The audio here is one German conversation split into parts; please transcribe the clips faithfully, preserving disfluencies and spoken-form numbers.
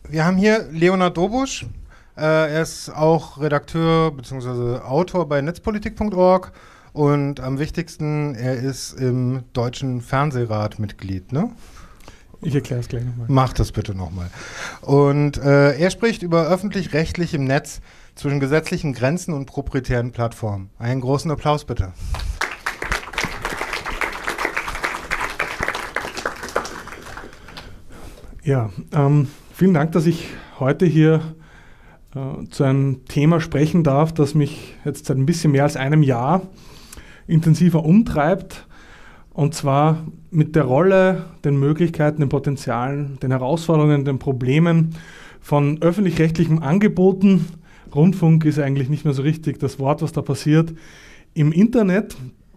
Wir haben hier Leonhard Dobusch. Äh, er ist auch Redakteur bzw. Autor bei netzpolitik punkt org und am wichtigsten, er ist im Deutschen Fernsehrat Mitglied, ne? Ich erkläre es gleich nochmal. Mach das bitte nochmal. Und äh, er spricht über öffentlich-rechtlich im Netz zwischen gesetzlichen Grenzen und proprietären Plattformen. Einen großen Applaus bitte. Ja, ähm, vielen Dank, dass ich heute hier äh, zu einem Thema sprechen darf, das mich jetzt seit ein bisschen mehr als einem Jahr intensiver umtreibt. Und zwar mit der Rolle, den Möglichkeiten, den Potenzialen, den Herausforderungen, den Problemen von öffentlich-rechtlichen Angeboten. Rundfunk ist eigentlich nicht mehr so richtig das Wort, was da passiert, im Internet.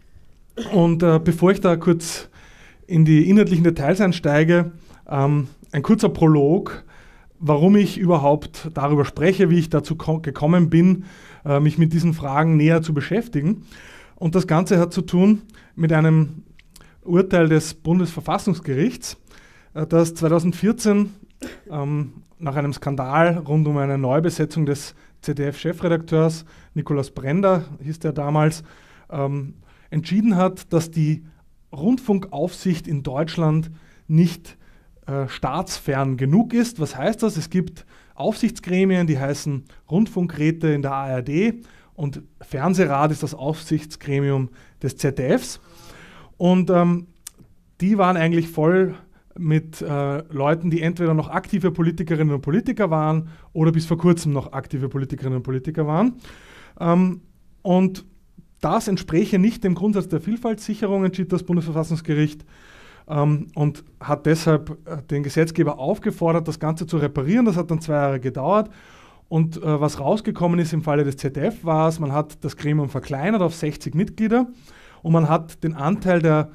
Und äh, bevor ich da kurz in die inhaltlichen Details einsteige, ähm, ein kurzer Prolog, warum ich überhaupt darüber spreche, wie ich dazu gekommen bin, äh, mich mit diesen Fragen näher zu beschäftigen. Und das Ganze hat zu tun mit einem Urteil des Bundesverfassungsgerichts, äh, das zweitausendvierzehn ähm, nach einem Skandal rund um eine Neubesetzung des Z D F-Chefredakteurs, Nikolaus Brender hieß der damals, ähm, entschieden hat, dass die Rundfunkaufsicht in Deutschland nicht äh, staatsfern genug ist. Was heißt das? Es gibt Aufsichtsgremien, die heißen Rundfunkräte in der A R D und Fernsehrat ist das Aufsichtsgremium des Z D Fs. Und ähm, die waren eigentlich voll mit äh, Leuten, die entweder noch aktive Politikerinnen und Politiker waren oder bis vor kurzem noch aktive Politikerinnen und Politiker waren. Ähm, und das entspräche nicht dem Grundsatz der Vielfaltssicherung, entschied das Bundesverfassungsgericht ähm, und hat deshalb äh, den Gesetzgeber aufgefordert, das Ganze zu reparieren. Das hat dann zwei Jahre gedauert. Und äh, was rausgekommen ist im Falle des Z D F war es, man hat das Gremium verkleinert auf sechzig Mitglieder und man hat den Anteil der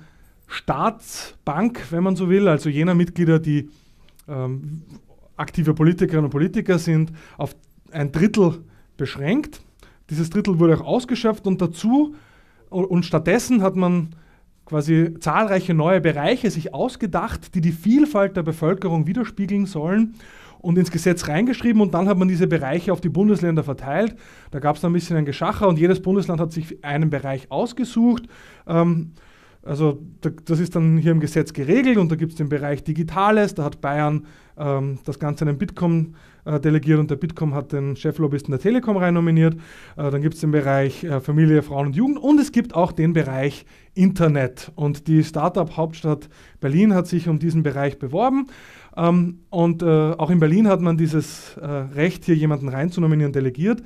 Staatsbank, wenn man so will, also jener Mitglieder, die ähm, aktive Politikerinnen und Politiker sind, auf ein Drittel beschränkt. Dieses Drittel wurde auch ausgeschöpft und dazu und stattdessen hat man quasi zahlreiche neue Bereiche sich ausgedacht, die die Vielfalt der Bevölkerung widerspiegeln sollen und ins Gesetz reingeschrieben und dann hat man diese Bereiche auf die Bundesländer verteilt. Da gab es dann ein bisschen ein Geschacher und jedes Bundesland hat sich einen Bereich ausgesucht. Ähm, Also das ist dann hier im Gesetz geregelt und da gibt es den Bereich Digitales, da hat Bayern ähm, das Ganze an den Bitkom äh, delegiert und der Bitkom hat den Cheflobbyisten der Telekom reinnominiert. Äh, dann gibt es den Bereich äh, Familie, Frauen und Jugend und es gibt auch den Bereich Internet. Und die Startup-Hauptstadt Berlin hat sich um diesen Bereich beworben. Ähm, und äh, auch in Berlin hat man dieses äh, Recht, hier jemanden reinzunominieren, delegiert.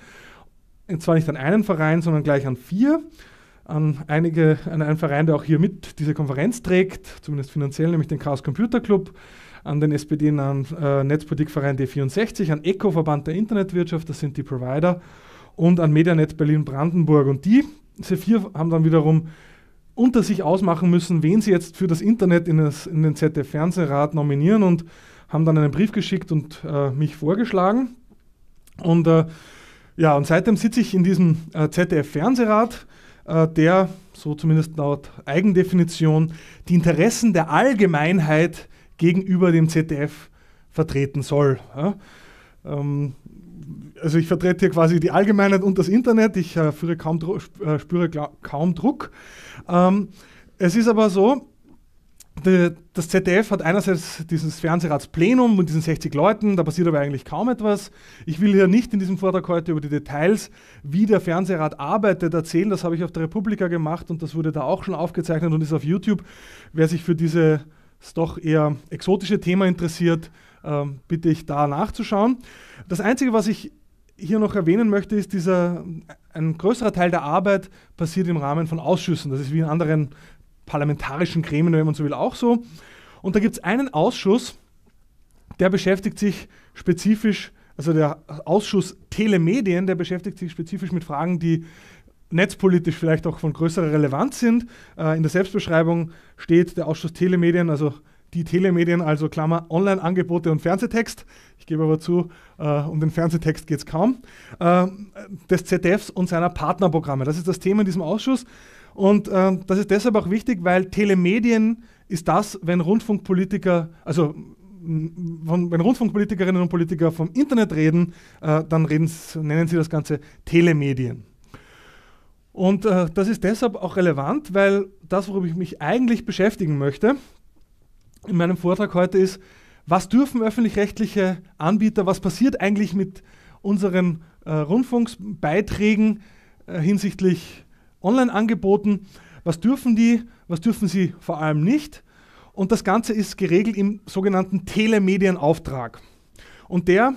Und zwar nicht an einen Verein, sondern gleich an vier. An, einige, an einen Verein, der auch hier mit diese Konferenz trägt, zumindest finanziell, nämlich den Chaos Computer Club, an den S P D-nahen äh, Netzpolitikverein D vierundsechzig, an ECO, Verband der Internetwirtschaft, das sind die Provider, und an Medianet Berlin-Brandenburg. Und die, diese vier, haben dann wiederum unter sich ausmachen müssen, wen sie jetzt für das Internet in, das, in den Z D F-Fernsehrat nominieren und haben dann einen Brief geschickt und äh, mich vorgeschlagen. Und, äh, ja, und seitdem sitze ich in diesem äh, Z D F-Fernsehrat, der, so zumindest laut Eigendefinition, die Interessen der Allgemeinheit gegenüber dem Z D F vertreten soll. Ja, ähm, also ich vertrete hier quasi die Allgemeinheit und das Internet, ich äh, führe kaum, äh, spüre kaum Druck. Ähm, es ist aber so, die, das Z D F hat einerseits dieses Fernsehratsplenum mit diesen sechzig Leuten, da passiert aber eigentlich kaum etwas. Ich will hier nicht in diesem Vortrag heute über die Details, wie der Fernsehrat arbeitet, erzählen. Das habe ich auf der Republika gemacht und das wurde da auch schon aufgezeichnet und ist auf YouTube. Wer sich für dieses doch eher exotische Thema interessiert, ähm, bitte ich da nachzuschauen. Das Einzige, was ich hier noch erwähnen möchte, ist, dieser, ein größerer Teil der Arbeit passiert im Rahmen von Ausschüssen. Das ist wie in anderen parlamentarischen Gremien, wenn man so will, auch so. Und da gibt es einen Ausschuss, der beschäftigt sich spezifisch, also der Ausschuss Telemedien, der beschäftigt sich spezifisch mit Fragen, die netzpolitisch vielleicht auch von größerer Relevanz sind. Äh, in der Selbstbeschreibung steht der Ausschuss Telemedien, also die Telemedien, also Klammer, Online-Angebote und Fernsehtext. Ich gebe aber zu, äh, um den Fernsehtext geht es kaum. Äh, des Z D Fs und seiner Partnerprogramme. Das ist das Thema in diesem Ausschuss. Und äh, das ist deshalb auch wichtig, weil Telemedien ist das, wenn Rundfunkpolitiker, also von, wenn Rundfunkpolitikerinnen und Politiker vom Internet reden, äh, dann reden, nennen sie das Ganze Telemedien. Und äh, das ist deshalb auch relevant, weil das, worüber ich mich eigentlich beschäftigen möchte in meinem Vortrag heute ist, was dürfen öffentlich-rechtliche Anbieter, was passiert eigentlich mit unseren äh, Rundfunksbeiträgen äh, hinsichtlich Online-Angeboten, was dürfen die, was dürfen sie vor allem nicht. Und das Ganze ist geregelt im sogenannten Telemedienauftrag. Und der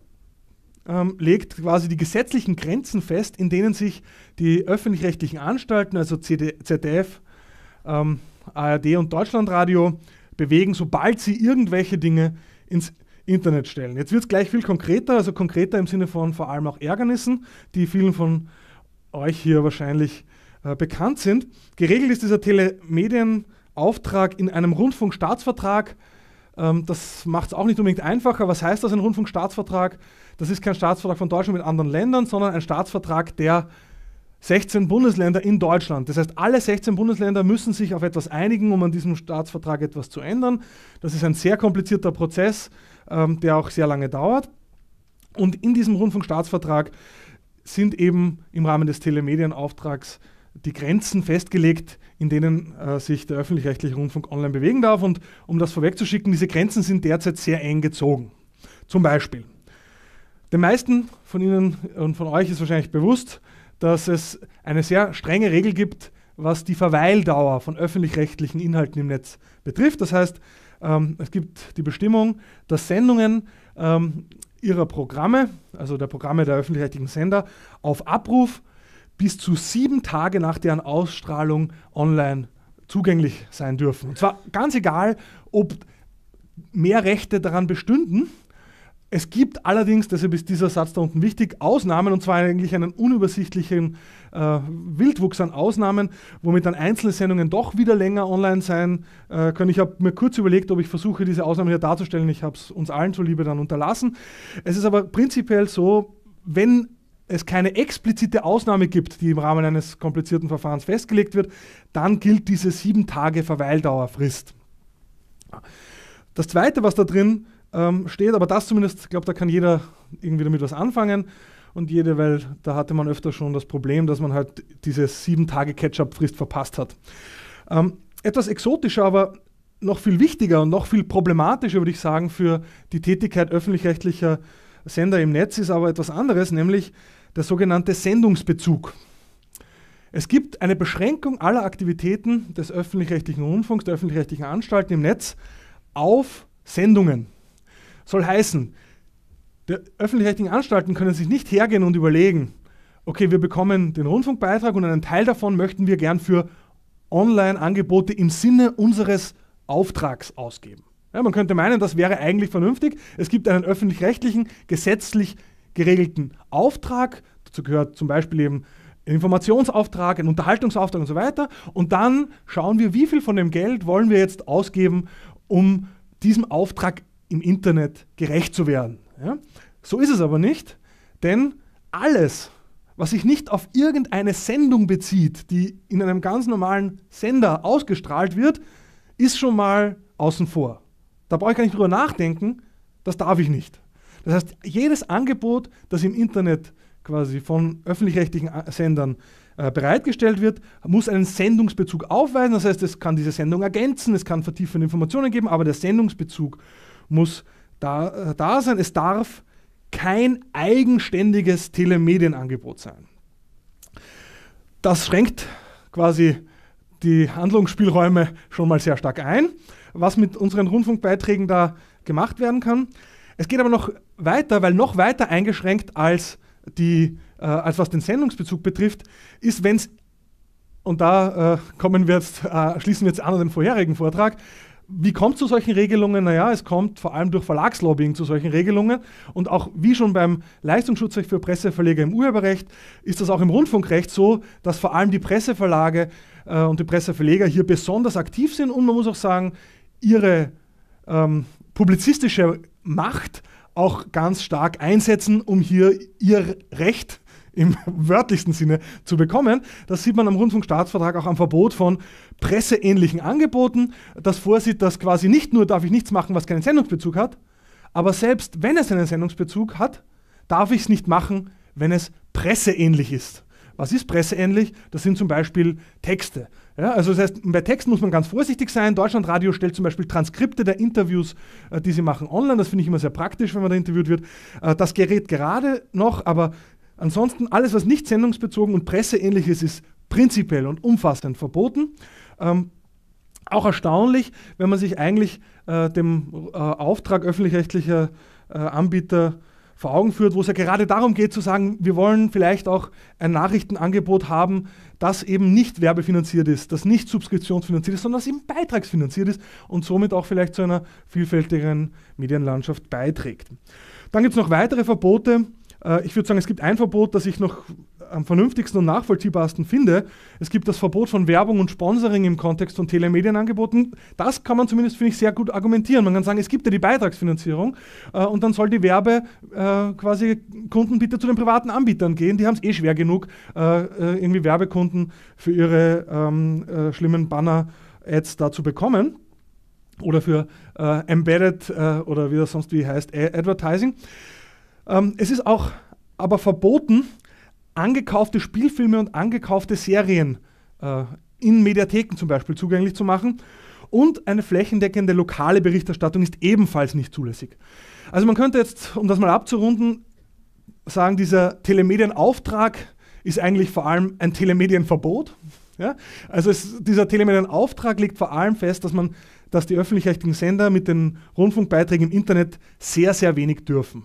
ähm, legt quasi die gesetzlichen Grenzen fest, in denen sich die öffentlich-rechtlichen Anstalten, also Z D F, ähm, A R D und Deutschlandradio, bewegen, sobald sie irgendwelche Dinge ins Internet stellen. Jetzt wird es gleich viel konkreter, also konkreter im Sinne von vor allem auch Ärgernissen, die vielen von euch hier wahrscheinlich äh, bekannt sind. Geregelt ist dieser Telemedienauftrag in einem Rundfunkstaatsvertrag. Ähm, das macht es auch nicht unbedingt einfacher. Was heißt das, ein Rundfunkstaatsvertrag? Das ist kein Staatsvertrag von Deutschland mit anderen Ländern, sondern ein Staatsvertrag der sechzehn Bundesländer in Deutschland. Das heißt, alle sechzehn Bundesländer müssen sich auf etwas einigen, um an diesem Staatsvertrag etwas zu ändern. Das ist ein sehr komplizierter Prozess, ähm, der auch sehr lange dauert. Und in diesem Rundfunkstaatsvertrag sind eben im Rahmen des Telemedienauftrags die Grenzen festgelegt, in denen äh, sich der öffentlich-rechtliche Rundfunk online bewegen darf. Und um das vorwegzuschicken, diese Grenzen sind derzeit sehr eng gezogen. Zum Beispiel, den meisten von Ihnen und von euch ist wahrscheinlich bewusst, dass es eine sehr strenge Regel gibt, was die Verweildauer von öffentlich-rechtlichen Inhalten im Netz betrifft. Das heißt, ähm, es gibt die Bestimmung, dass Sendungen ähm, ihrer Programme, also der Programme der öffentlich-rechtlichen Sender, auf Abruf bis zu sieben Tage nach deren Ausstrahlung online zugänglich sein dürfen. Und zwar ganz egal, ob mehr Rechte daran bestünden. Es gibt allerdings, deshalb ist dieser Satz da unten wichtig, Ausnahmen, und zwar eigentlich einen unübersichtlichen äh, Wildwuchs an Ausnahmen, womit dann einzelne Sendungen doch wieder länger online sein äh, können. Ich habe mir kurz überlegt, ob ich versuche, diese Ausnahmen hier darzustellen. Ich habe es uns allen zuliebe dann unterlassen. Es ist aber prinzipiell so, wenn es keine explizite Ausnahme gibt, die im Rahmen eines komplizierten Verfahrens festgelegt wird, dann gilt diese sieben Tage Verweildauerfrist. Das Zweite, was da drin ähm, steht, aber das zumindest, ich glaube, da kann jeder irgendwie damit was anfangen und jede, weil da hatte man öfter schon das Problem, dass man halt diese sieben Tage Catch-up-Frist verpasst hat. Ähm, etwas exotischer, aber noch viel wichtiger und noch viel problematischer, würde ich sagen, für die Tätigkeit öffentlich-rechtlicher Sender im Netz ist aber etwas anderes, nämlich der sogenannte Sendungsbezug. Es gibt eine Beschränkung aller Aktivitäten des öffentlich-rechtlichen Rundfunks, der öffentlich-rechtlichen Anstalten im Netz auf Sendungen. Soll heißen, die öffentlich-rechtlichen Anstalten können sich nicht hergehen und überlegen, okay, wir bekommen den Rundfunkbeitrag und einen Teil davon möchten wir gern für Online-Angebote im Sinne unseres Auftrags ausgeben. Ja, man könnte meinen, das wäre eigentlich vernünftig. Es gibt einen öffentlich-rechtlichen, gesetzlich geregelten Auftrag. Dazu gehört zum Beispiel eben ein Informationsauftrag, ein Unterhaltungsauftrag und so weiter. Und dann schauen wir, wie viel von dem Geld wollen wir jetzt ausgeben, um diesem Auftrag im Internet gerecht zu werden. Ja? So ist es aber nicht, denn alles, was sich nicht auf irgendeine Sendung bezieht, die in einem ganz normalen Sender ausgestrahlt wird, ist schon mal außen vor. Da brauche ich gar nicht drüber nachdenken, das darf ich nicht. Das heißt, jedes Angebot, das im Internet quasi von öffentlich-rechtlichen Sendern äh, bereitgestellt wird, muss einen Sendungsbezug aufweisen. Das heißt, es kann diese Sendung ergänzen, es kann vertiefende Informationen geben, aber der Sendungsbezug muss da, äh, da sein. Es darf kein eigenständiges Telemedienangebot sein. Das schränkt quasi die Handlungsspielräume schon mal sehr stark ein, was mit unseren Rundfunkbeiträgen da gemacht werden kann. Es geht aber noch weiter, weil noch weiter eingeschränkt als, die, äh, als was den Sendungsbezug betrifft, ist, wenn es, und da äh, kommen wir jetzt, äh, schließen wir jetzt an den vorherigen Vortrag, wie kommt es zu solchen Regelungen? Naja, es kommt vor allem durch Verlagslobbying zu solchen Regelungen und auch wie schon beim Leistungsschutzrecht für Presseverleger im Urheberrecht ist das auch im Rundfunkrecht so, dass vor allem die Presseverlage äh, und die Presseverleger hier besonders aktiv sind und man muss auch sagen, ihre ähm, publizistische Macht auch ganz stark einsetzen, um hier ihr Recht im wörtlichsten Sinne zu bekommen. Das sieht man am Rundfunkstaatsvertrag auch am Verbot von presseähnlichen Angeboten, das vorsieht, dass quasi nicht nur darf ich nichts machen, was keinen Sendungsbezug hat, aber selbst wenn es einen Sendungsbezug hat, darf ich es nicht machen, wenn es presseähnlich ist. Was ist presseähnlich? Das sind zum Beispiel Texte. Ja, also das heißt, bei Texten muss man ganz vorsichtig sein. Deutschlandradio stellt zum Beispiel Transkripte der Interviews, äh, die sie machen, online. Das finde ich immer sehr praktisch, wenn man da interviewt wird. Äh, das gerät gerade noch, aber ansonsten alles, was nicht sendungsbezogen und presseähnlich ist, ist prinzipiell und umfassend verboten. Ähm, auch erstaunlich, wenn man sich eigentlich äh, dem äh, Auftrag öffentlich-rechtlicher äh, Anbieter vor Augen führt, wo es ja gerade darum geht zu sagen, wir wollen vielleicht auch ein Nachrichtenangebot haben, das eben nicht werbefinanziert ist, das nicht subskriptionsfinanziert ist, sondern das eben beitragsfinanziert ist und somit auch vielleicht zu einer vielfältigeren Medienlandschaft beiträgt. Dann gibt es noch weitere Verbote. Ich würde sagen, es gibt ein Verbot, das ich noch am vernünftigsten und nachvollziehbarsten finde. Es gibt das Verbot von Werbung und Sponsoring im Kontext von Telemedienangeboten. Das kann man zumindest, finde ich, sehr gut argumentieren. Man kann sagen, es gibt ja die Beitragsfinanzierung äh, und dann soll die Werbe äh, quasi Kunden bitte zu den privaten Anbietern gehen. Die haben es eh schwer genug, äh, irgendwie Werbekunden für ihre ähm, äh, schlimmen Banner-Ads da zu bekommen. Oder für äh, Embedded äh, oder wie das sonst wie heißt, Advertising. Ähm, es ist auch aber verboten, angekaufte Spielfilme und angekaufte Serien äh, in Mediatheken zum Beispiel zugänglich zu machen. Und eine flächendeckende lokale Berichterstattung ist ebenfalls nicht zulässig. Also man könnte jetzt, um das mal abzurunden, sagen, dieser Telemedienauftrag ist eigentlich vor allem ein Telemedienverbot. Ja? Also es, dieser Telemedienauftrag legt vor allem fest, dass man, dass die öffentlich-rechtlichen Sender mit den Rundfunkbeiträgen im Internet sehr, sehr wenig dürfen.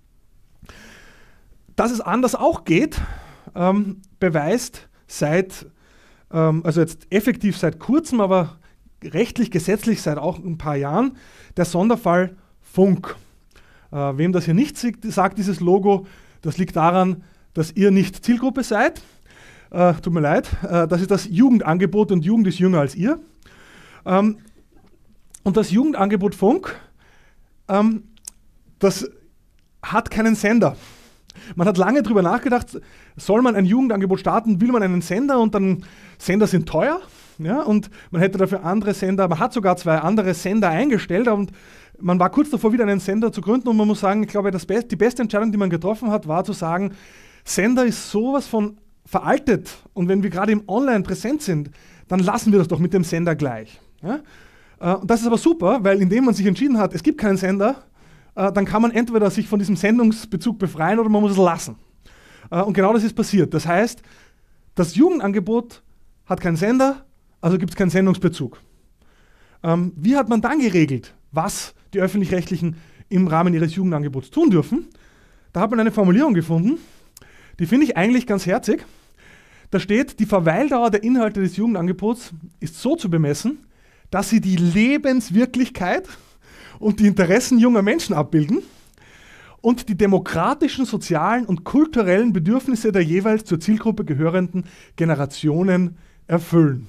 Dass es anders auch geht, ähm, beweist seit, ähm, also jetzt effektiv seit kurzem, aber rechtlich, gesetzlich seit auch ein paar Jahren, der Sonderfall Funk. Äh, wem das hier nicht sagt, dieses Logo, das liegt daran, dass ihr nicht Zielgruppe seid. Äh, tut mir leid, äh, das ist das Jugendangebot und Jugend ist jünger als ihr. Ähm, und das Jugendangebot Funk, ähm, das hat keinen Sender. Man hat lange darüber nachgedacht, soll man ein Jugendangebot starten, will man einen Sender und dann Sender sind teuer, ja, und man hätte dafür andere Sender, man hat sogar zwei andere Sender eingestellt und man war kurz davor, wieder einen Sender zu gründen und man muss sagen, ich glaube, das Be- die beste Entscheidung, die man getroffen hat, war zu sagen, Sender ist sowas von veraltet und wenn wir gerade im Online präsent sind, dann lassen wir das doch mit dem Sender gleich. Ja? Und das ist aber super, weil indem man sich entschieden hat, es gibt keinen Sender, dann kann man entweder sich von diesem Sendungsbezug befreien oder man muss es lassen. Und genau das ist passiert. Das heißt, das Jugendangebot hat keinen Sender, also gibt es keinen Sendungsbezug. Wie hat man dann geregelt, was die Öffentlich-Rechtlichen im Rahmen ihres Jugendangebots tun dürfen? Da hat man eine Formulierung gefunden, die finde ich eigentlich ganz herzig. Da steht, die Verweildauer der Inhalte des Jugendangebots ist so zu bemessen, dass sie die Lebenswirklichkeit und die Interessen junger Menschen abbilden und die demokratischen, sozialen und kulturellen Bedürfnisse der jeweils zur Zielgruppe gehörenden Generationen erfüllen.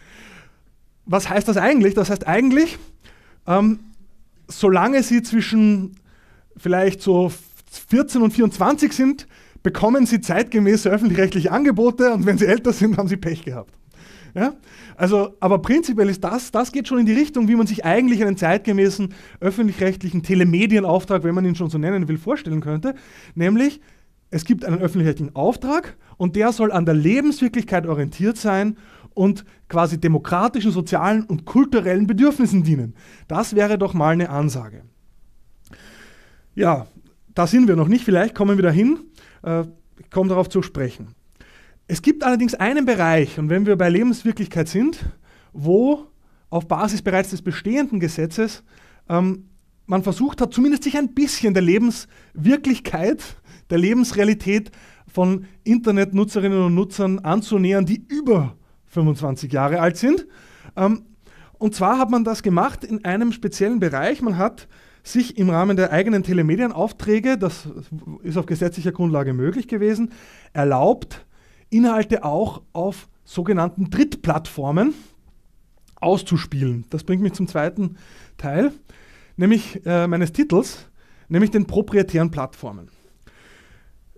Was heißt das eigentlich? Das heißt eigentlich, ähm, solange sie zwischen vielleicht so vierzehn und vierundzwanzig sind, bekommen sie zeitgemäße öffentlich-rechtliche Angebote und wenn sie älter sind, haben sie Pech gehabt. Ja? Also, aber prinzipiell ist das, das geht schon in die Richtung, wie man sich eigentlich einen zeitgemäßen öffentlich-rechtlichen Telemedienauftrag, wenn man ihn schon so nennen will, vorstellen könnte. Nämlich, es gibt einen öffentlich-rechtlichen Auftrag und der soll an der Lebenswirklichkeit orientiert sein und quasi demokratischen, sozialen und kulturellen Bedürfnissen dienen. Das wäre doch mal eine Ansage. Ja, da sind wir noch nicht, vielleicht kommen wir dahin. Äh, ich komme darauf zu sprechen. Es gibt allerdings einen Bereich, und wenn wir bei Lebenswirklichkeit sind, wo auf Basis bereits des bestehenden Gesetzes ähm, man versucht hat, zumindest sich ein bisschen der Lebenswirklichkeit, der Lebensrealität von Internetnutzerinnen und Nutzern anzunähern, die über fünfundzwanzig Jahre alt sind. Ähm, und zwar hat man das gemacht in einem speziellen Bereich. Man hat sich im Rahmen der eigenen Telemedienaufträge, das ist auf gesetzlicher Grundlage möglich gewesen, erlaubt, Inhalte auch auf sogenannten Drittplattformen auszuspielen. Das bringt mich zum zweiten Teil, nämlich äh, meines Titels, nämlich den proprietären Plattformen.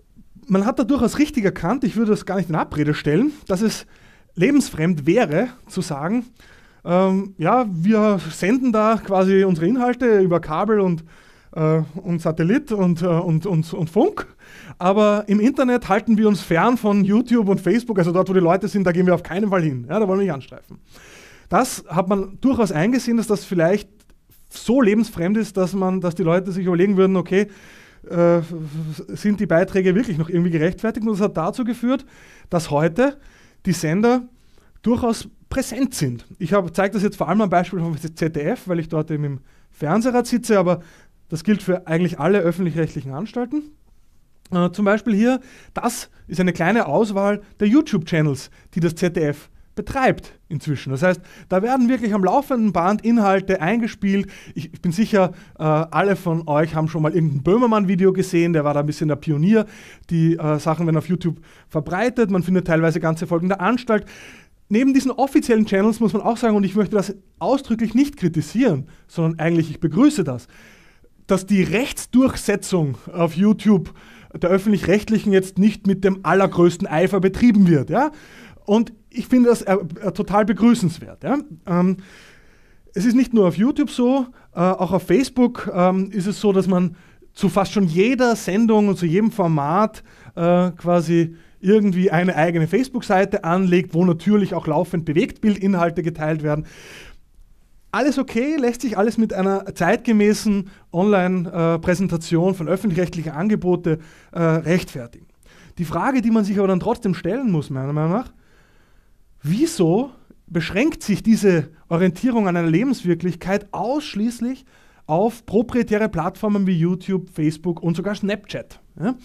man hat da durchaus richtig erkannt, ich würde das gar nicht in Abrede stellen, dass es lebensfremd wäre, zu sagen, ähm, ja, wir senden da quasi unsere Inhalte über Kabel und, äh, und Satellit und, äh, und, und, und Funk, aber im Internet halten wir uns fern von YouTube und Facebook, also dort, wo die Leute sind, da gehen wir auf keinen Fall hin, ja, da wollen wir nicht anstreifen. Das hat man durchaus eingesehen, dass das vielleicht so lebensfremd ist, dass, man, dass die Leute sich überlegen würden, okay, äh, sind die Beiträge wirklich noch irgendwie gerechtfertigt? Und das hat dazu geführt, dass heute die Sender durchaus präsent sind. Ich zeige das jetzt vor allem am Beispiel vom Z D F, weil ich dort eben im Fernsehrat sitze, aber das gilt für eigentlich alle öffentlich-rechtlichen Anstalten. Äh, zum Beispiel hier, das ist eine kleine Auswahl der YouTube-Channels, die das Z D F betreibt inzwischen. Das heißt, da werden wirklich am laufenden Band Inhalte eingespielt. Ich, ich bin sicher, äh, alle von euch haben schon mal irgendein Böhmermann-Video gesehen, der war da ein bisschen der Pionier. Die äh, Sachen werden auf YouTube verbreitet, man findet teilweise ganze Folgen der Anstalt. Neben diesen offiziellen Channels muss man auch sagen, und ich möchte das ausdrücklich nicht kritisieren, sondern eigentlich, ich begrüße das, dass die Rechtsdurchsetzung auf YouTube der Öffentlich-Rechtlichen jetzt nicht mit dem allergrößten Eifer betrieben wird. Ja? Und ich finde das äh, äh, total begrüßenswert. Ja? Ähm, es ist nicht nur auf YouTube so, äh, auch auf Facebook ähm, ist es so, dass man zu fast schon jeder Sendung und zu jedem Format äh, quasi irgendwie eine eigene Facebook-Seite anlegt, wo natürlich auch laufend Bewegtbildinhalte geteilt werden. Alles okay, lässt sich alles mit einer zeitgemäßen Online-Präsentation äh, von öffentlich-rechtlichen Angeboten äh, rechtfertigen. Die Frage, die man sich aber dann trotzdem stellen muss, meiner Meinung nach, wieso beschränkt sich diese Orientierung an einer Lebenswirklichkeit ausschließlich auf proprietäre Plattformen wie YouTube, Facebook und sogar Snapchat? Ja?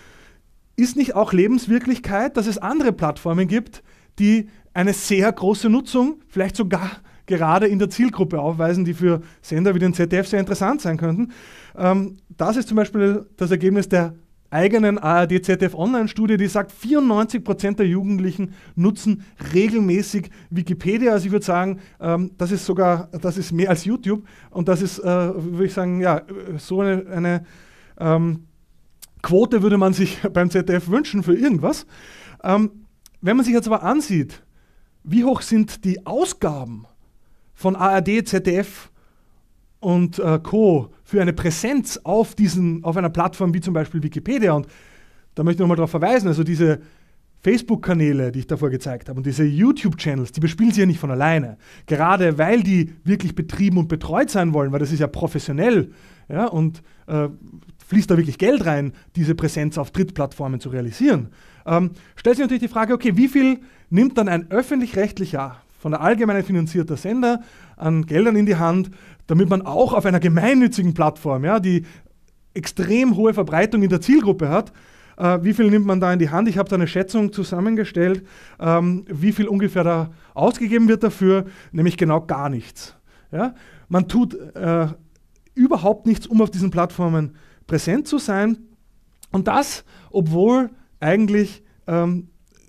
Ist nicht auch Lebenswirklichkeit, dass es andere Plattformen gibt, die eine sehr große Nutzung, vielleicht sogar gerade in der Zielgruppe aufweisen, die für Sender wie den Z D F sehr interessant sein könnten? Ähm, das ist zum Beispiel das Ergebnis der eigenen A R D-Z D F-Online-Studie, die sagt, vierundneunzig Prozent der Jugendlichen nutzen regelmäßig Wikipedia. Also ich würde sagen, ähm, das ist sogar, das ist mehr als YouTube. Und das ist, äh, würde ich sagen, ja, so eine, eine ähm, Quote würde man sich beim Z D F wünschen für irgendwas. Ähm, wenn man sich jetzt aber ansieht, wie hoch sind die Ausgaben von A R D, Z D F und äh, Co. für eine Präsenz auf, diesen, auf einer Plattform wie zum Beispiel Wikipedia. Und da möchte ich nochmal darauf verweisen, also diese Facebook-Kanäle, die ich davor gezeigt habe, und diese YouTube-Channels, die bespielen sie ja nicht von alleine. Gerade weil die wirklich betrieben und betreut sein wollen, weil das ist ja professionell, ja, und äh, fließt da wirklich Geld rein, diese Präsenz auf Drittplattformen zu realisieren. Ähm, stellt sich natürlich die Frage, okay, wie viel nimmt dann ein öffentlich-rechtlicher, von der allgemeinen finanzierter Sender an Geldern in die Hand, damit man auch auf einer gemeinnützigen Plattform, ja, die extrem hohe Verbreitung in der Zielgruppe hat, äh, wie viel nimmt man da in die Hand? Ich habe da eine Schätzung zusammengestellt, ähm, wie viel ungefähr da ausgegeben wird dafür, nämlich genau gar nichts. Ja? Man tut äh, überhaupt nichts, um auf diesen Plattformen präsent zu sein, und das, obwohl eigentlich ähm,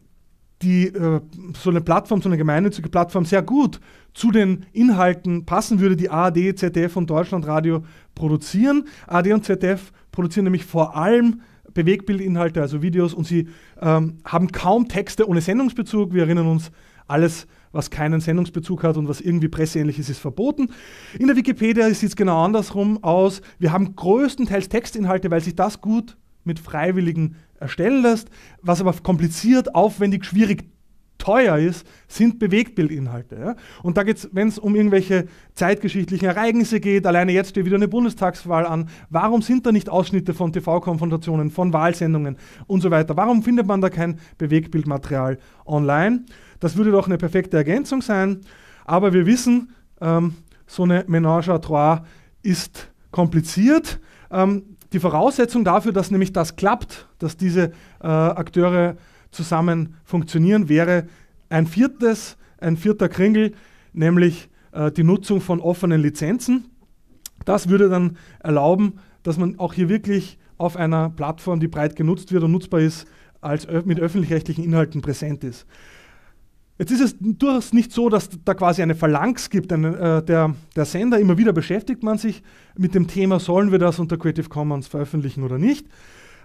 die äh, so eine Plattform, so eine gemeinnützige Plattform sehr gut zu den Inhalten passen würde, die A R D, Z D F und Deutschlandradio produzieren. A R D und Z D F produzieren nämlich vor allem Bewegbildinhalte, also Videos, und sie ähm, haben kaum Texte ohne Sendungsbezug. Wir erinnern uns, alles, was keinen Sendungsbezug hat und was irgendwie presseähnlich ist, ist verboten. In der Wikipedia sieht es genau andersrum aus. Wir haben größtenteils Textinhalte, weil sich das gut mit Freiwilligen erstellen lässt. Was aber kompliziert, aufwendig, schwierig, teuer ist, sind Bewegtbildinhalte. Ja? Und da geht es, wenn es um irgendwelche zeitgeschichtlichen Ereignisse geht, alleine jetzt steht wieder eine Bundestagswahl an, warum sind da nicht Ausschnitte von T V-Konfrontationen, von Wahlsendungen und so weiter? Warum findet man da kein Bewegtbildmaterial online? Das würde doch eine perfekte Ergänzung sein, aber wir wissen, ähm, so eine Ménage à trois ist kompliziert. Ähm, Die Voraussetzung dafür, dass nämlich das klappt, dass diese äh, Akteure zusammen funktionieren, wäre ein viertes, ein vierter Kringel, nämlich äh, die Nutzung von offenen Lizenzen. Das würde dann erlauben, dass man auch hier wirklich auf einer Plattform, die breit genutzt wird und nutzbar ist, als öf- mit öffentlich-rechtlichen Inhalten präsent ist. Jetzt ist es durchaus nicht so, dass da quasi eine Phalanx gibt. Eine, äh, der, der Sender, immer wieder beschäftigt man sich mit dem Thema, sollen wir das unter Creative Commons veröffentlichen oder nicht.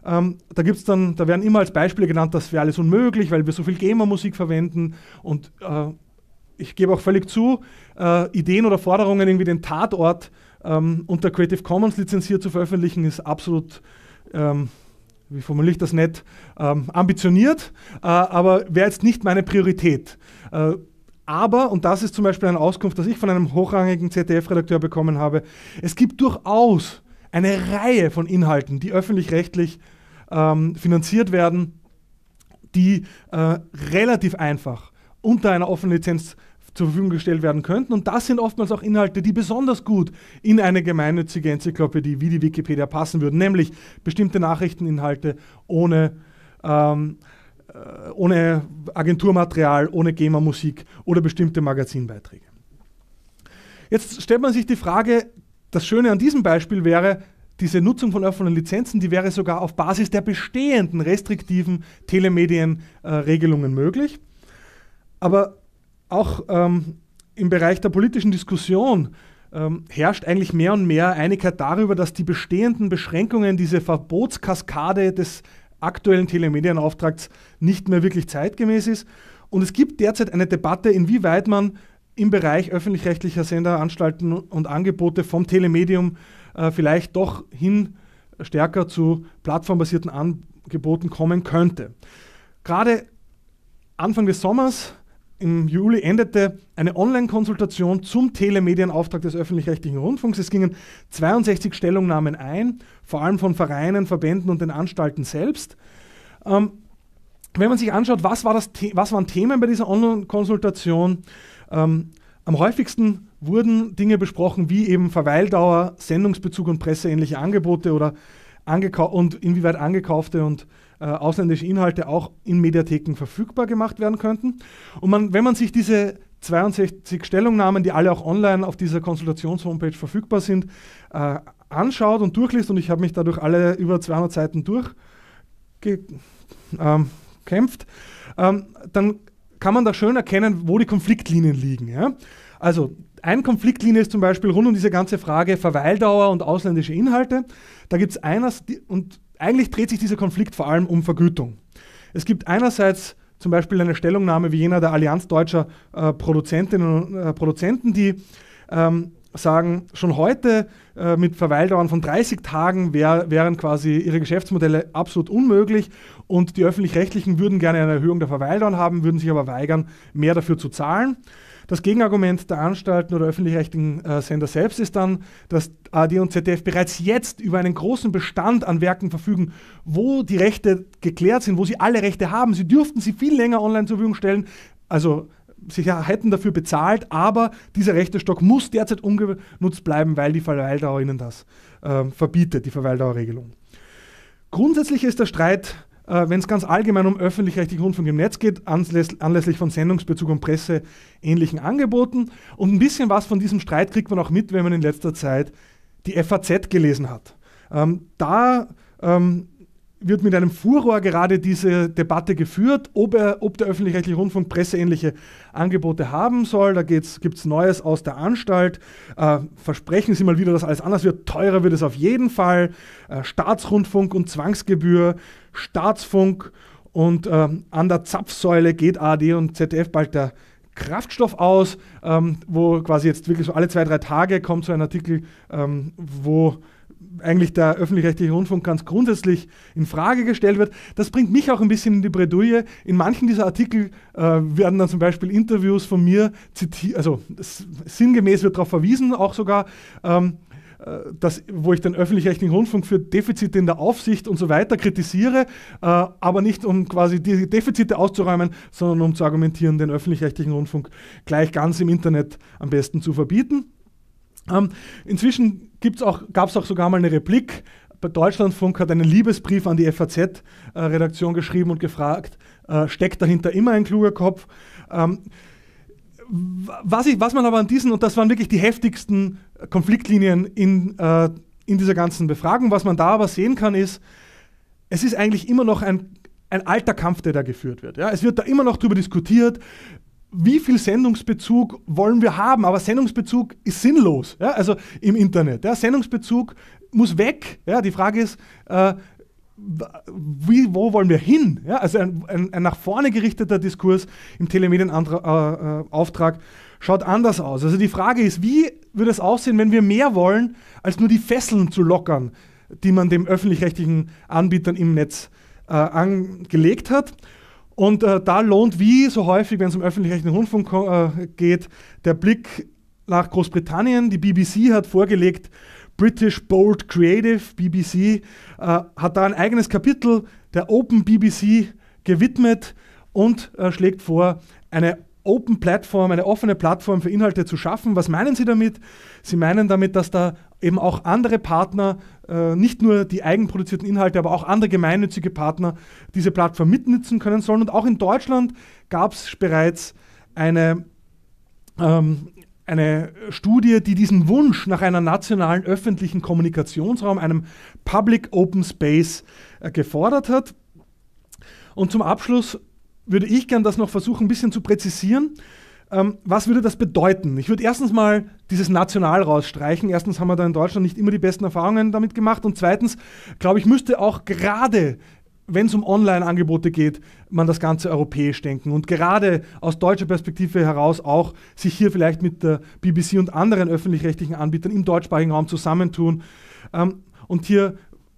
Ähm, da gibt's dann, da werden immer als Beispiele genannt, das wäre alles unmöglich, weil wir so viel Gamer-Musik verwenden. Und äh, ich gebe auch völlig zu, äh, Ideen oder Forderungen, irgendwie den Tatort ähm, unter Creative Commons lizenziert zu veröffentlichen, ist absolut, ähm, wie formuliere ich das nett, ähm, ambitioniert, äh, aber wäre jetzt nicht meine Priorität. Äh, aber, und das ist zum Beispiel eine Auskunft, die ich von einem hochrangigen Z D F-Redakteur bekommen habe, es gibt durchaus eine Reihe von Inhalten, die öffentlich-rechtlich ähm, finanziert werden, die äh, relativ einfach unter einer offenen Lizenz zur Verfügung gestellt werden könnten. Und das sind oftmals auch Inhalte, die besonders gut in eine gemeinnützige Enzyklopädie wie die Wikipedia passen würden, nämlich bestimmte Nachrichteninhalte ohne, ähm, äh, ohne Agenturmaterial, ohne GEMA-Musik oder bestimmte Magazinbeiträge. Jetzt stellt man sich die Frage, das Schöne an diesem Beispiel wäre, diese Nutzung von offenen Lizenzen, die wäre sogar auf Basis der bestehenden restriktiven Telemedienregelungen äh, möglich. Aber auch ähm, im Bereich der politischen Diskussion ähm, herrscht eigentlich mehr und mehr Einigkeit darüber, dass die bestehenden Beschränkungen, diese Verbotskaskade des aktuellen Telemedienauftrags nicht mehr wirklich zeitgemäß ist. Und es gibt derzeit eine Debatte, inwieweit man im Bereich öffentlich-rechtlicher Sender, Anstalten und Angebote vom Telemedium äh, vielleicht doch hin stärker zu plattformbasierten Angeboten kommen könnte. Gerade Anfang des Sommers, im Juli, endete eine Online-Konsultation zum Telemedienauftrag des öffentlich-rechtlichen Rundfunks. Es gingen zweiundsechzig Stellungnahmen ein, vor allem von Vereinen, Verbänden und den Anstalten selbst. Ähm, wenn man sich anschaut, was, war das was waren Themen bei dieser Online-Konsultation, Ähm, am häufigsten wurden Dinge besprochen wie eben Verweildauer, Sendungsbezug und presseähnliche Angebote oder und inwieweit angekaufte und äh, ausländische Inhalte auch in Mediatheken verfügbar gemacht werden könnten. Und man, wenn man sich diese zweiundsechzig Stellungnahmen, die alle auch online auf dieser Konsultations-Homepage verfügbar sind, äh, anschaut und durchliest, und ich habe mich dadurch alle über zweihundert Seiten durchgekämpft, ähm, ähm, dann kann man da schön erkennen, wo die Konfliktlinien liegen. Ja? Also eine Konfliktlinie ist zum Beispiel rund um diese ganze Frage Verweildauer und ausländische Inhalte. Da gibt es eines, und eigentlich dreht sich dieser Konflikt vor allem um Vergütung. Es gibt einerseits zum Beispiel eine Stellungnahme wie jener der Allianz deutscher äh, Produzentinnen und äh, Produzenten, die ähm, sagen, schon heute äh, mit Verweildauern von dreißig Tagen wär, wären quasi ihre Geschäftsmodelle absolut unmöglich und die Öffentlich-Rechtlichen würden gerne eine Erhöhung der Verweildauern haben, würden sich aber weigern, mehr dafür zu zahlen. Das Gegenargument der Anstalten oder öffentlich-rechtlichen äh, Sender selbst ist dann, dass A R D und Z D F bereits jetzt über einen großen Bestand an Werken verfügen, wo die Rechte geklärt sind, wo sie alle Rechte haben. Sie dürften sie viel länger online zur Verfügung stellen, also sie hätten dafür bezahlt, aber dieser Rechtestock muss derzeit ungenutzt bleiben, weil die Verweildauer ihnen das äh, verbietet, die Verweildauerregelung. Grundsätzlich ist der Streit, äh, wenn es ganz allgemein um öffentlich-rechtlichen Rundfunk im Netz geht, anläss- anlässlich von Sendungsbezug und presseähnlichen Angeboten. Und ein bisschen was von diesem Streit kriegt man auch mit, wenn man in letzter Zeit die F A Z gelesen hat. Ähm, da ähm, wird mit einem Furor gerade diese Debatte geführt, ob, er, ob der öffentlich-rechtliche Rundfunk presseähnliche Angebote haben soll. Da gibt es Neues aus der Anstalt. Äh, versprechen Sie mal wieder, dass alles anders wird. Teurer wird es auf jeden Fall. Äh, Staatsrundfunk und Zwangsgebühr, Staatsfunk und äh, an der Zapfsäule geht A R D und Z D F bald der Kraftstoff aus, ähm, wo quasi jetzt wirklich so alle zwei, drei Tage kommt so ein Artikel, ähm, wo eigentlich der öffentlich-rechtliche Rundfunk ganz grundsätzlich in Frage gestellt wird. Das bringt mich auch ein bisschen in die Bredouille. In manchen dieser Artikel äh, werden dann zum Beispiel Interviews von mir zitiert, also s- sinngemäß wird darauf verwiesen, auch sogar, ähm, äh, dass, wo ich den öffentlich-rechtlichen Rundfunk für Defizite in der Aufsicht und so weiter kritisiere, äh, aber nicht um quasi die Defizite auszuräumen, sondern um zu argumentieren, den öffentlich-rechtlichen Rundfunk gleich ganz im Internet am besten zu verbieten. Ähm, inzwischen gibt's auch, gab es auch sogar mal eine Replik. Bei Deutschlandfunk hat einen Liebesbrief an die F A Z-Redaktion äh, geschrieben und gefragt, äh, steckt dahinter immer ein kluger Kopf? Ähm, was, ich, was man aber an diesen, und das waren wirklich die heftigsten Konfliktlinien in, äh, in dieser ganzen Befragung, was man da aber sehen kann, ist, es ist eigentlich immer noch ein, ein alter Kampf, der da geführt wird. Ja? Es wird da immer noch darüber diskutiert, wie viel Sendungsbezug wollen wir haben, aber Sendungsbezug ist sinnlos, ja, also im Internet. Ja, Sendungsbezug muss weg. Ja, die Frage ist, äh, wie, wo wollen wir hin? Ja, also ein, ein, ein nach vorne gerichteter Diskurs im Telemedienauftrag schaut anders aus. Also die Frage ist, wie würde es aussehen, wenn wir mehr wollen, als nur die Fesseln zu lockern, die man dem öffentlich-rechtlichen Anbietern im Netz äh, angelegt hat. Und äh, da lohnt, wie so häufig, wenn es um öffentlich-rechtlichen Rundfunk äh, geht, der Blick nach Großbritannien. Die B B C hat vorgelegt, British Bold Creative, B B C, äh, hat da ein eigenes Kapitel der Open B B C gewidmet und äh, schlägt vor, eine Open Plattform, eine offene Plattform für Inhalte zu schaffen. Was meinen Sie damit? Sie meinen damit, dass da eben auch andere Partner, äh, nicht nur die eigenproduzierten Inhalte, aber auch andere gemeinnützige Partner diese Plattform mitnutzen können sollen. Und auch in Deutschland gab es bereits eine, ähm, eine Studie, die diesen Wunsch nach einer nationalen öffentlichen Kommunikationsraum, einem Public Open Space, äh, gefordert hat. Und zum Abschluss würde ich gern das noch versuchen, ein bisschen zu präzisieren. Ähm, was würde das bedeuten? Ich würde erstens mal dieses national rausstreichen. Erstens haben wir da in Deutschland nicht immer die besten Erfahrungen damit gemacht. Und zweitens, glaube ich, müsste auch gerade, wenn es um Online-Angebote geht, man das Ganze europäisch denken. Und gerade aus deutscher Perspektive heraus auch sich hier vielleicht mit der B B C und anderen öffentlich-rechtlichen Anbietern im deutschsprachigen Raum zusammentun ähm, und hier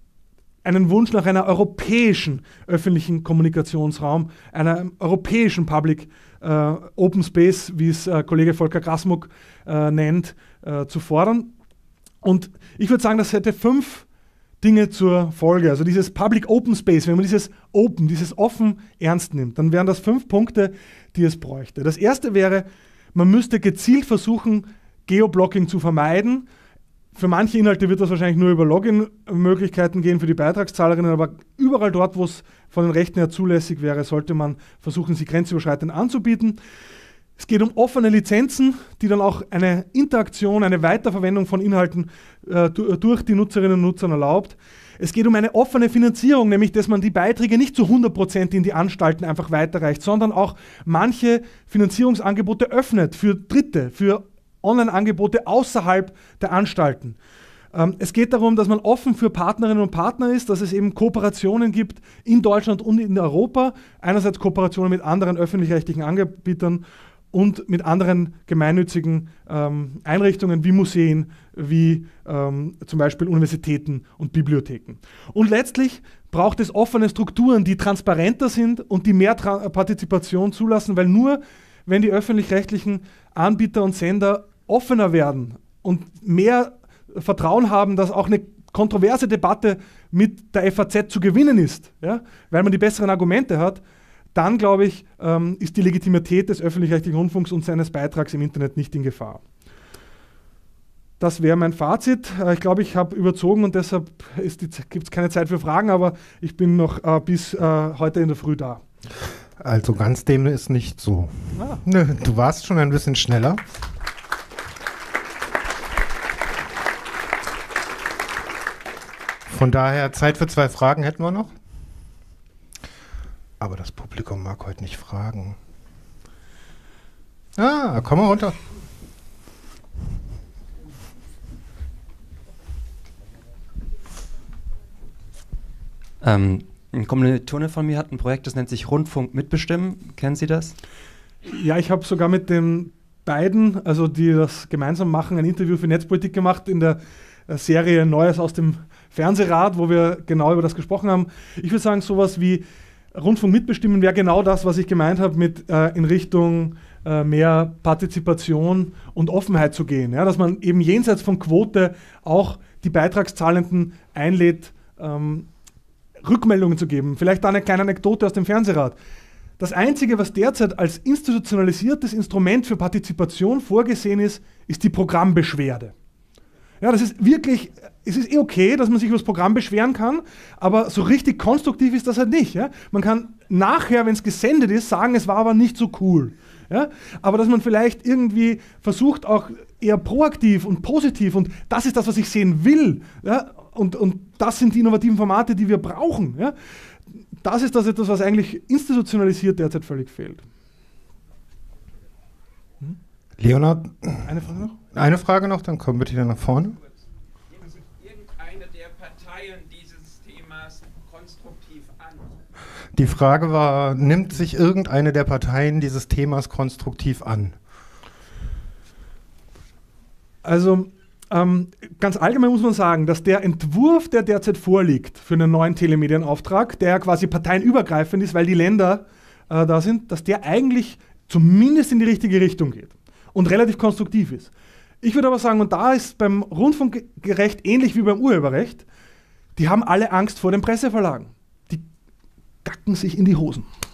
einen Wunsch nach einer europäischen öffentlichen Kommunikationsraum, einer europäischen Public äh, Open Space, wie es äh, Kollege Volker Grasmuck äh, nennt, äh, zu fordern. Und ich würde sagen, das hätte fünf Dinge zur Folge. Also dieses Public Open Space, wenn man dieses Open, dieses Offen ernst nimmt, dann wären das fünf Punkte, die es bräuchte. Das erste wäre, man müsste gezielt versuchen, Geoblocking zu vermeiden. Für manche Inhalte wird das wahrscheinlich nur über Login-Möglichkeiten gehen für die Beitragszahlerinnen, aber überall dort, wo es von den Rechten her zulässig wäre, sollte man versuchen, sie grenzüberschreitend anzubieten. Es geht um offene Lizenzen, die dann auch eine Interaktion, eine Weiterverwendung von Inhalten äh, durch die Nutzerinnen und Nutzer erlaubt. Es geht um eine offene Finanzierung, nämlich dass man die Beiträge nicht zu hundert Prozent in die Anstalten einfach weiterreicht, sondern auch manche Finanzierungsangebote öffnet für Dritte, für Online-Angebote außerhalb der Anstalten. Ähm, es geht darum, dass man offen für Partnerinnen und Partner ist, dass es eben Kooperationen gibt in Deutschland und in Europa. Einerseits Kooperationen mit anderen öffentlich-rechtlichen Anbietern und mit anderen gemeinnützigen ähm, Einrichtungen wie Museen, wie ähm, zum Beispiel Universitäten und Bibliotheken. Und letztlich braucht es offene Strukturen, die transparenter sind und die mehr Tra- Partizipation zulassen, weil nur wenn die öffentlich-rechtlichen Anbieter und Sender offener werden und mehr Vertrauen haben, dass auch eine kontroverse Debatte mit der F A Z zu gewinnen ist, ja, weil man die besseren Argumente hat, dann, glaube ich, ähm, ist die Legitimität des öffentlich-rechtlichen Rundfunks und seines Beitrags im Internet nicht in Gefahr. Das wäre mein Fazit. Äh, ich glaube, ich habe überzogen und deshalb gibt es keine Zeit für Fragen, aber ich bin noch äh, bis äh, heute in der Früh da. Also ganz dem ist nicht so. Ah. Nö, du warst schon ein bisschen schneller. Von daher Zeit für zwei Fragen hätten wir noch. Aber das Publikum mag heute nicht fragen. Ah, komm mal runter. Ähm, ein Kommilitone von mir hat ein Projekt, das nennt sich Rundfunk mitbestimmen. Kennen Sie das? Ja, ich habe sogar mit den beiden, also die das gemeinsam machen, ein Interview für Netzpolitik gemacht in der Serie Neues aus dem Fernsehrat, wo wir genau über das gesprochen haben. Ich würde sagen, sowas wie Rundfunk mitbestimmen wäre genau das, was ich gemeint habe, mit äh, in Richtung äh, mehr Partizipation und Offenheit zu gehen. Ja? Dass man eben jenseits von Quote auch die Beitragszahlenden einlädt, ähm, Rückmeldungen zu geben. Vielleicht da eine kleine Anekdote aus dem Fernsehrat. Das Einzige, was derzeit als institutionalisiertes Instrument für Partizipation vorgesehen ist, ist die Programmbeschwerde. Ja, das ist wirklich, es ist eh okay, dass man sich über das Programm beschweren kann, aber so richtig konstruktiv ist das halt nicht. Ja? Man kann nachher, wenn es gesendet ist, sagen, es war aber nicht so cool. Ja? Aber dass man vielleicht irgendwie versucht, auch eher proaktiv und positiv, und das ist das, was ich sehen will, ja? und, und das sind die innovativen Formate, die wir brauchen. Ja? Das ist das etwas, was eigentlich institutionalisiert derzeit völlig fehlt. Hm? Leonhard? Eine Frage noch? Eine Frage noch, dann kommen wir wieder nach vorne. Irgendeine der Parteien dieses Themas konstruktiv an? Die Frage war, nimmt sich irgendeine der Parteien dieses Themas konstruktiv an? Also ähm, ganz allgemein muss man sagen, dass der Entwurf, der derzeit vorliegt für einen neuen Telemedienauftrag, der ja quasi parteienübergreifend ist, weil die Länder äh, da sind, dass der eigentlich zumindest in die richtige Richtung geht und relativ konstruktiv ist. Ich würde aber sagen, und da ist beim Rundfunkrecht ähnlich wie beim Urheberrecht, die haben alle Angst vor den Presseverlagen. Die gacken sich in die Hosen.